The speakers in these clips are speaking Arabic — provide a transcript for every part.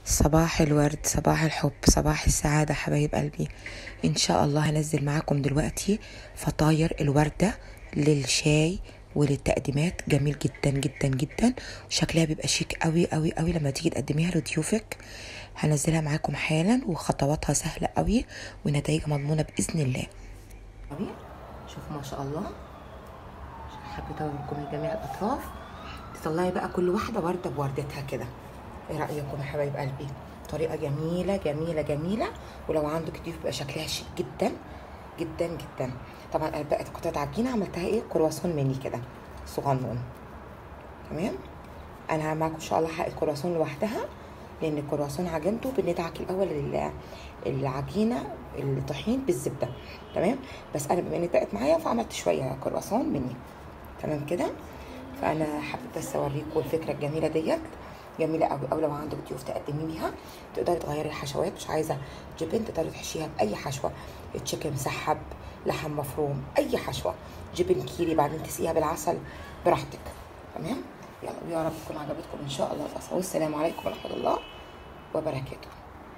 صباح الورد، صباح الحب، صباح السعادة حبايب قلبي. ان شاء الله هنزل معاكم دلوقتي فطاير الوردة للشاي وللتقديمات. جميل جدا جدا جدا، شكلها بيبقى شيك قوي قوي قوي لما تيجي تقدميها لضيوفك. هنزلها معاكم حالا وخطواتها سهلة قوي ونتائج مضمونة بإذن الله. شوفوا ما شاء الله، حبيت اوريكم لجميع الاطراف. تطلعي بقى كل واحدة وردة بوردتها كده. ايه رأيكم يا حبايب قلبي؟ طريقة جميلة جميلة جميلة، ولو عندك ضيوف بيبقى شكلها شيك جدا جدا جدا. طبعا انا بقى قطعة عجينة عملتها ايه كرواسون ميني كده صغنون. تمام، انا معاكم ان شاء الله حق الكرواسون لوحدها، لان الكرواسون عجنته بندعك الاول العجينه الطحين بالزبده. تمام، بس انا بما اني بقت معايا فعملت شويه كرواسون مني. تمام كده، فانا حبيت بس اوريكم الفكره الجميله ديت. جميله قوي، او لو عندك ضيوف تقدمي بيها تقدري تغيري الحشوات. مش عايزه جبن تقدري تحشيها باي حشوه، تشيكن مسحب، لحم مفروم، اي حشوه، جبن كيري، بعدين تسقيها بالعسل براحتك. تمام، يلا ويا رب تكون عجبتكم ان شاء الله الوصفه، والسلام عليكم ورحمه الله وبركاته.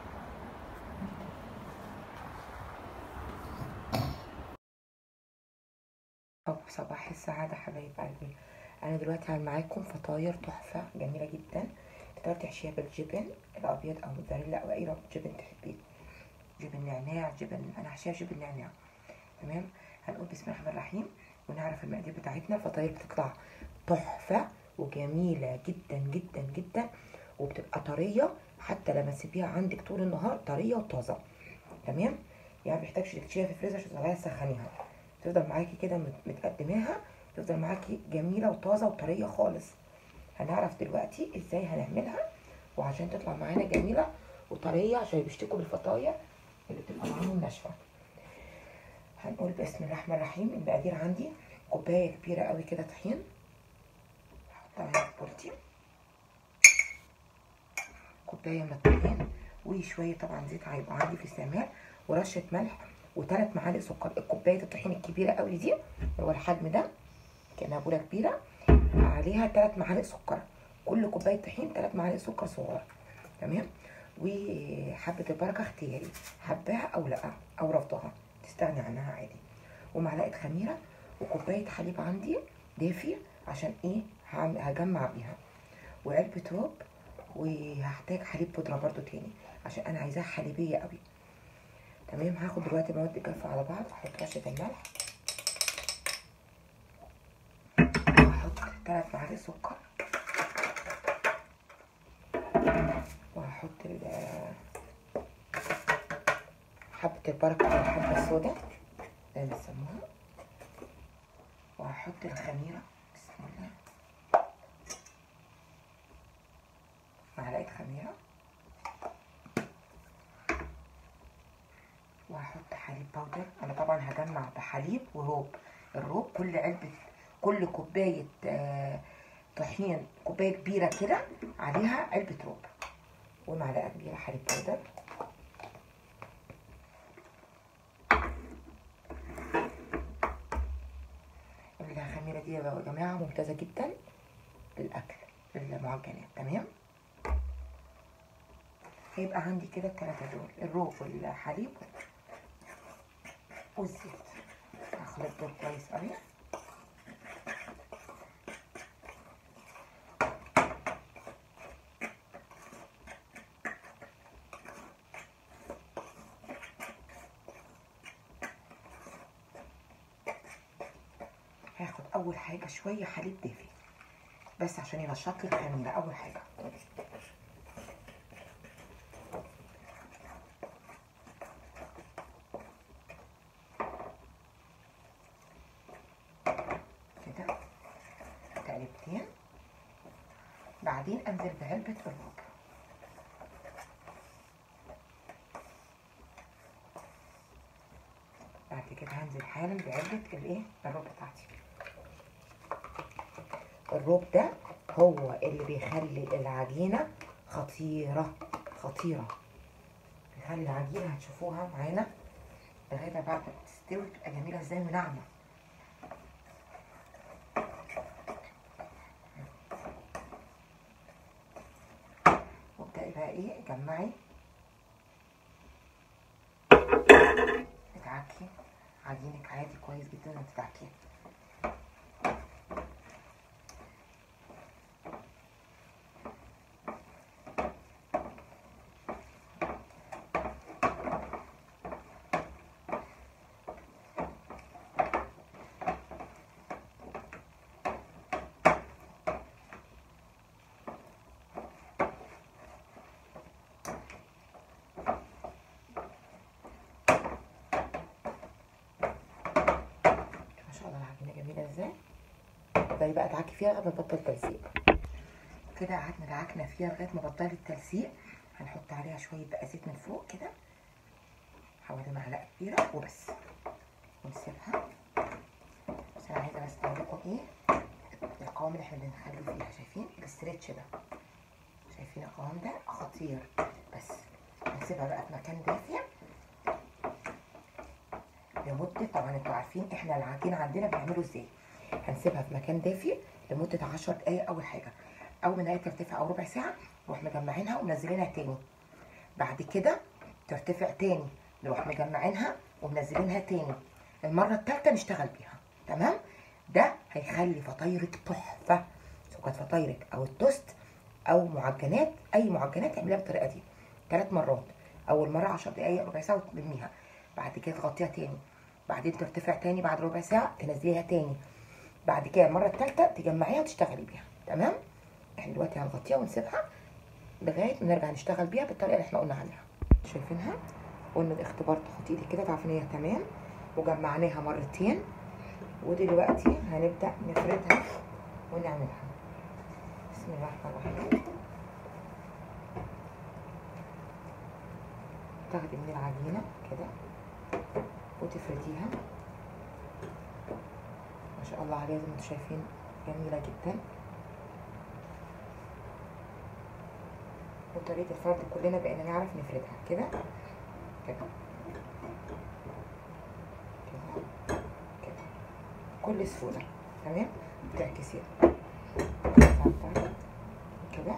صباح السعاده حبايب قلبي. انا دلوقتي هعمل معاكم فطاير تحفه جميله جدا. تقدري تحشيها بالجبن الابيض او موتزاريلا او اي نوع جبن تحبيه، جبن نعناع، جبن، انا هحشيها جبن نعناع. تمام، هنقول بسم الله الرحمن الرحيم ونعرف المقادير بتاعتنا. الفطاير بتطلع تحفه وجميله جدا جدا جدا، وبتبقى طريه حتى لما تسيبيها عندك طول النهار طريه وطازه. تمام، يعني محتاجش تشيلها في الفريزر عشان تطلعيها تسخنيها، تفضل معاكي كده متقدماها، تفضل معاكي جميله وطازه وطريه خالص. هنعرف دلوقتي ازاي هنعملها وعشان تطلع معانا جميله وطريه، عشان بيشتكوا بالفطاير اللي بتبقى معاهم ناشفه. هنقول بسم الله الرحمن الرحيم. المقادير عندي كوبايه كبيره قوي كده طحين، هحطها هنا في بولتي، كوبايه من الطحين وشويه طبعا زيت هيبقى عندي في السماء، ورشه ملح، وثلاث معالق سكر. الكوبايه الطحين الكبيره قوي دي اللي هو الحجم ده كانها بوله كبيره، عليها 3 معالق سكر. كل كوبايه طحين 3 معالق سكر صغار. تمام، وحبه البركه اختياري، حباها او لا او رفضها تستغني عنها عادي، ومعلقه خميره، وكوبايه حليب عندي دافي عشان ايه هجمع بيها، وعلبه روب، وهحتاج حليب بودره برده تاني عشان انا عايزاها حليبيه قوي. تمام، هاخد دلوقتي مواد الجافه على بعض. هحط رشه الملح، وهحط 3 معالق سكر، وهحط حبة البركة أو الحبة السوداء زي ما بيسموها، وهحط الخميرة بسم الله، معلقة خميرة، وهحط حليب باودر. أنا طبعا هجمع بحليب وروب. الروب كل كوباية طحين، كوباية كبيرة كده عليها علبة روب، ومعلقة كبيرة حليب باودر. الخميرة دي يا جماعة ممتازة جدا للأكل للمعجنات. تمام، هيبقى عندي كده الثلاثة دول، الروب والحليب والزيت. هخلط دول كويس قوي. هاخد اول حاجه شويه حليب دافي بس عشان ينشط لي الخميره. اول حاجه كده تقلبتين، بعدين انزل بعلبه الروب، بعد كده هنزل حالا بعلبه الايه الروب بتاعتي. الروب ده هو اللي بيخلي العجينه خطيره خطيره، بيخلي العجينه هتشوفوها معانا لغايه بعد ما تستوي تبقى جميله ازاي وناعمه. وابدأي بقى بقى ايه، جمعي ادعكي عجينك عادي كويس جدا وتدعكيه. العجينه جميله ازاي. تفضلي بقى تعكي فيها لغايه ما تبطل تلزيق. كده قعدنا دعكنا فيها لغايه ما بطلت التلزيق. هنحط عليها شويه بقى زيت من فوق كده، حوالي معلقه كبيره وبس، ونسيبها. بس انا عايزه بس اقول لكم ايه القوام اللي احنا بنخليه فيها. شايفين الاسترتش ده؟ شايفين القوام ده خطير. بس هنسيبها بقى في مكان دافي لمده، طبعا انتوا عارفين احنا العجين عندنا بنعمله ازاي. هنسيبها في مكان دافي لمده 10 دقايق. اول حاجه اول ما نلاقيها ترتفع او ربع ساعه نروح مجمعينها ومنزلينها تاني. بعد كده ترتفع تاني نروح مجمعينها ومنزلينها تاني. المره الثالثه نشتغل بيها. تمام؟ ده هيخلي فطايرك تحفه. سواء كانت فطايرك او التوست او معجنات، اي معجنات اعمليها بالطريقه دي 3 مرات. اول مره 10 دقايق ربع ساعه وتلميها، بعد كده تغطيها تاني، بعدين ترتفع تاني بعد ربع ساعه تنزليها تاني، بعد كده المره الثالثه تجمعيها وتشتغلي بيها. تمام؟ احنا دلوقتي هنغطيها ونسيبها لغايه ما نرجع نشتغل بيها بالطريقه اللي احنا قلنا عليها. شايفينها؟ قلنا الاختبار تحطي ايدك كده تعرفي ان هي تمام، وجمعناها مرتين. ودلوقتي هنبدا نفردها ونعملها. بسم الله الرحمن الرحيم. تاخدي من العجينه كده وتفرديها. ما شاء الله عليها زي ما انتم شايفين جميله جدا. وطريقه الفرد كلنا بقينا نعرف نفردها كده كده كده كده بكل سهوله. تمام؟ تعكسيها كده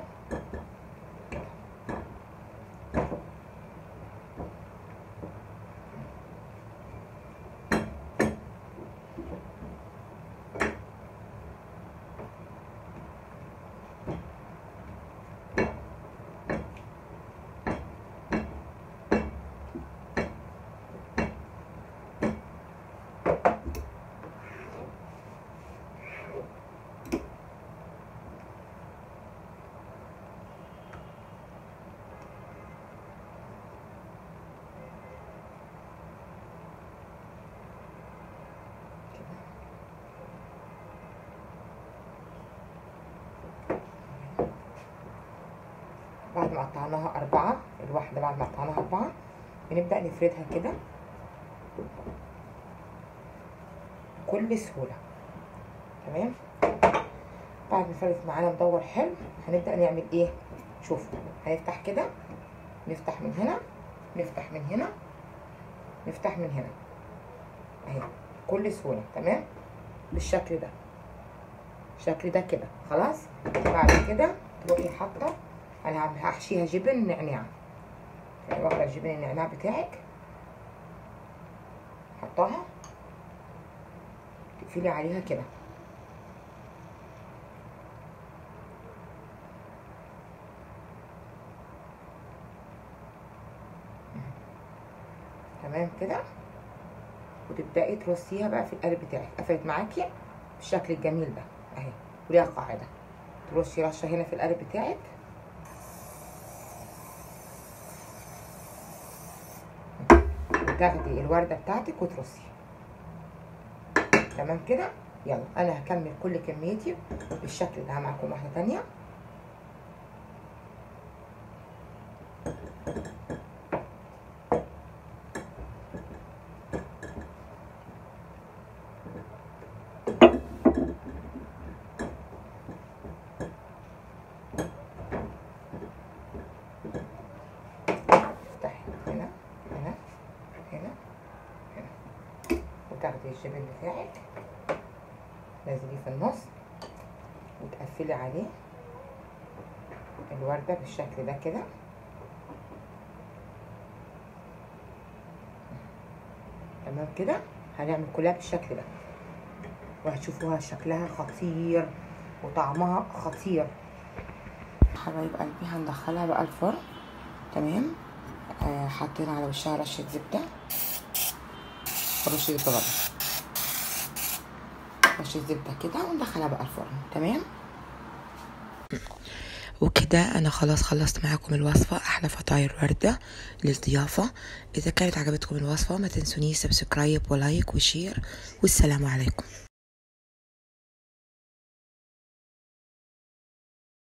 بعد ما قطعناها 4 الواحدة، بعد ما قطعناها 4 بنبدأ نفردها كده بكل سهولة. تمام؟ بعد ما فردت معانا مدور حلو هنبدأ نعمل ايه؟ شوفوا، هنفتح كده، نفتح من هنا، نفتح من هنا، نفتح من هنا اهي بكل سهولة. تمام؟ بالشكل ده، الشكل ده كده خلاص. بعد كده تروحي حاطة، انا هحشيها جبن نعناع. يعني واخده الجبن النعناع بتاعك حطاها، تقفلي عليها كده. تمام كده. وتبداي ترصيها بقى في القالب بتاعك. قفلت معاكي بالشكل الجميل ده اهي. وليها قاعده، ترشي رشه هنا في القالب بتاعك وتاخدي الورده بتاعتك وترصي. تمام كده. يلا انا هكمل كل كميتي بالشكل ده معاكم واحده تانيه. تاخدي الجبن بتاعك نازليه في النص وتقفلي عليه الورده بالشكل ده كده. تمام كده. هنعمل كلها بالشكل ده وهتشوفوها شكلها خطير وطعمها خطير. حبايب قلبي هندخلها بقى الفرن. تمام. حطينا على وشها رشه زبده، رشه زبده برضه، رشه زبده كده، وندخلها بقى الفرن. تمام. وكده انا خلاص خلصت معاكم الوصفه، احلى فطاير ورده للضيافه. اذا كانت عجبتكم الوصفه ما تنسونيش سبسكرايب ولايك وشير، والسلام عليكم.